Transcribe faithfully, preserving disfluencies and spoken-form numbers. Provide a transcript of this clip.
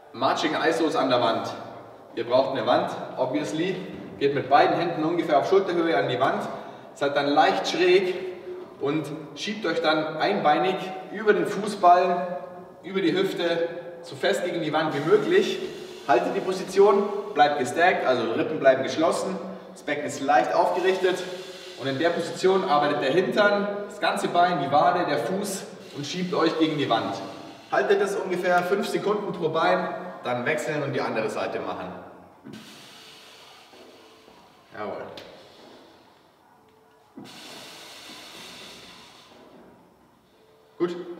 Marching I S Os an der Wand. Ihr braucht eine Wand, obviously. Geht mit beiden Händen ungefähr auf Schulterhöhe an die Wand. Seid dann leicht schräg und schiebt euch dann einbeinig über den Fußballen, über die Hüfte, so fest gegen die Wand wie möglich. Haltet die Position, bleibt gestackt, also Rippen bleiben geschlossen. Das Becken ist leicht aufgerichtet und in der Position arbeitet der Hintern, das ganze Bein, die Wade, der Fuß und schiebt euch gegen die Wand. Haltet das ungefähr fünf Sekunden pro Bein, dann wechseln und die andere Seite machen. Jawohl. Gut.